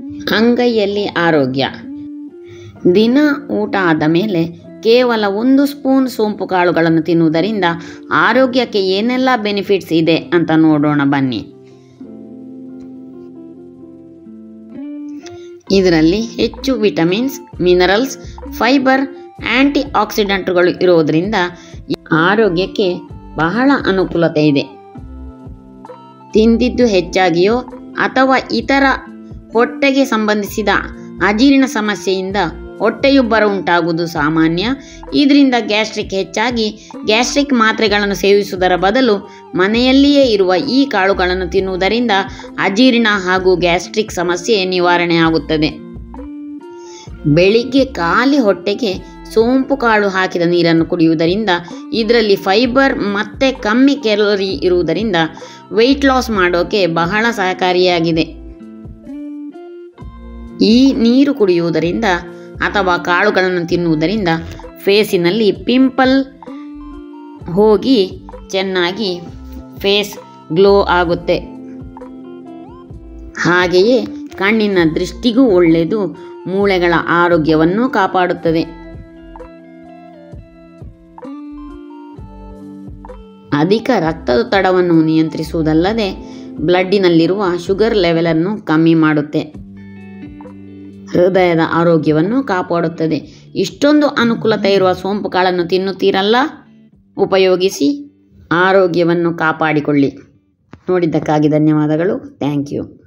ಅಂಗೈಯಲ್ಲಿ ಆರೋಗ್ಯ. ದಿನ ಊಟ ಆದ ಮೇಲೆ ಕೇವಲ 1 ಸ್ಪೂನ್ ಸೋಂಪು ಕಾಳುಗಳನ್ನು ತಿನ್ನುವುದರಿಂದ ಆರೋಗ್ಯಕ್ಕೆ ಏನೆಲ್ಲ ಬೆನಿಫಿಟ್ಸ್ ಇದೆ ಅಂತ ನೋಡೋಣ ಬನ್ನಿ. ಇದರಲ್ಲಿ ಹೆಚ್ಚು ವಿಟಮಿನ್ಸ್, ಮಿನರಲ್ಸ್, ಫೈಬರ್, ಆಂಟಿ ಆಕ್ಸಿಡೆಂಟ್ಗಳು ಇರೋದರಿಂದ ಆರೋಗ್ಯಕ್ಕೆ ಬಹಳ ಅನುಕೂಲತೆ ಇದೆ. ತಿಂದಿದ್ದು ಹೆಚ್ಚಾಗಿಯೋ ಅಥವಾ ಇತರ ಹೊಟ್ಟೆಗೆ ಸಂಬಂಧಿಸಿದ ಅಜೀರ್ಣ ಸಮಸ್ಯೆಯಿಂದ ಹೊಟ್ಟೆಯುಬ್ಬರ ಉಂಟಾಗುವುದು ಸಾಮಾನ್ಯ. ಇದರಿಂದ ಗ್ಯಾಸ್ಟ್ರಿಕ್ ಹೆಚ್ಚಾಗಿ ಗ್ಯಾಸ್ಟ್ರಿಕ್ ಮಾತ್ರೆಗಳನ್ನು ಸೇವಿಸುವುದರ ಬದಲು ಮನೆಯಲ್ಲಿಯೇ ಇರುವ ಈ ಕಾಳುಗಳನ್ನು ತಿನ್ನುವುದರಿಂದ ಅಜೀರ್ಣ ಹಾಗೂ ಗ್ಯಾಸ್ಟ್ರಿಕ್ ಸಮಸ್ಯೆ ನಿವಾರಣೆ ಆಗುತ್ತದೆ. ಬೆಳಿಗ್ಗೆ ಖಾಲಿ ಹೊಟ್ಟೆಗೆ ಸೋಂಪು ಕಾಳು ಹಾಕಿದ ನೀರನ್ನು ಕುಡಿಯುವುದರಿಂದ ಇದರಲ್ಲಿ ಫೈಬರ್ ಮತ್ತು ಕಮ್ಮಿ ಕ್ಯಾಲೋರಿ ಇರುವುದರಿಂದ ವೆಯ್ಟ್ ಲಾಸ್ ಮಾಡೋಕೆ ಬಹಳ ಸಹಕಾರಿಯಾಗಿದೆ. ಈ ನೀರು ಕುಡಿಯುವುದರಿಂದ ಅಥವಾ ಕಾಳುಗಳನ್ನು ತಿನ್ನುವುದರಿಂದ ಫೇಸಿನಲ್ಲಿ ಪಿಂಪಲ್ ಹೋಗಿ ಚೆನ್ನಾಗಿ ಫೇಸ್ ಗ್ಲೋ ಆಗುತ್ತೆ. ಹಾಗೆಯೇ ಕಣ್ಣಿನ ದೃಷ್ಟಿಗೂ ಒಳ್ಳೆಯದು, ಮೂಳೆಗಳ ಆರೋಗ್ಯವನ್ನು ಕಾಪಾಡುತ್ತದೆ. ಅಧಿಕ ರಕ್ತದೊತ್ತಡವನ್ನು ನಿಯಂತ್ರಿಸುವುದಲ್ಲದೆ ಬ್ಲಡ್ಡಿನಲ್ಲಿರುವ ಶುಗರ್ ಲೆವೆಲನ್ನು ಕಮ್ಮಿ ಮಾಡುತ್ತೆ. ಹೃದಯದ ಆರೋಗ್ಯವನ್ನು ಕಾಪಾಡುತ್ತದೆ. ಇಷ್ಟೊಂದು ಅನುಕೂಲತೆ ಇರುವ ಸೋಂಪು ಕಾಳನ್ನು ತಿನ್ನುತ್ತೀರಲ್ಲ, ಉಪಯೋಗಿಸಿ ಆರೋಗ್ಯವನ್ನು ಕಾಪಾಡಿಕೊಳ್ಳಿ. ನೋಡಿದ್ದಕ್ಕಾಗಿ ಧನ್ಯವಾದಗಳು. Thank you.